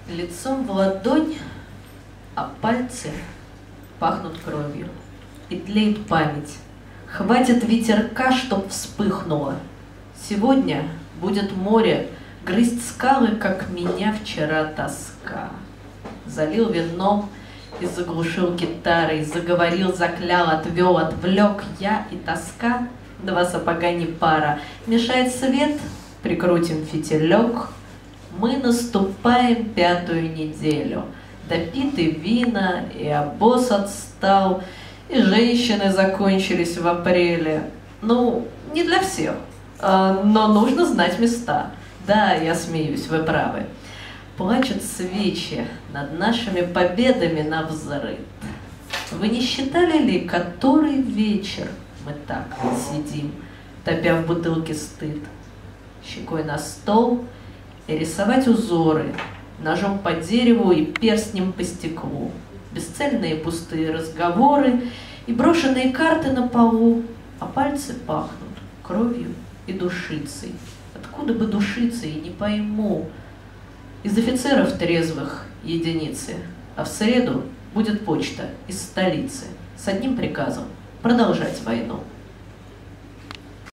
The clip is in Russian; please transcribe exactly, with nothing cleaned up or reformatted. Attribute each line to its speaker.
Speaker 1: Лицом в ладонь, а пальцы пахнут кровью. И тлеет память. Хватит ветерка, чтоб вспыхнуло. Сегодня будет море грызть скалы, как меня вчера тоска. Залил вином и заглушил гитарой, заговорил, заклял, отвел, отвлек. Я и тоска, два сапога не пара. Мешает свет, прикрутим фитилек. Мы наступаем пятую неделю. Допиты вина, и обоз отстал, и женщины закончились в апреле. Ну, не для всех, но нужно знать места. Да, я смеюсь, вы правы. Плачут свечи над нашими победами навзрыд. Вы не считали ли, который вечер мы так сидим, топя в бутылке стыд, щекой на стол и рисовать узоры ножом по дереву и перстнем по стеклу, бесцельные пустые разговоры и брошенные карты на полу, а пальцы пахнут кровью и душицей. Откуда бы душиться, и не пойму. Из офицеров трезвых единицы, а в среду будет почта из столицы с одним приказом — продолжать войну.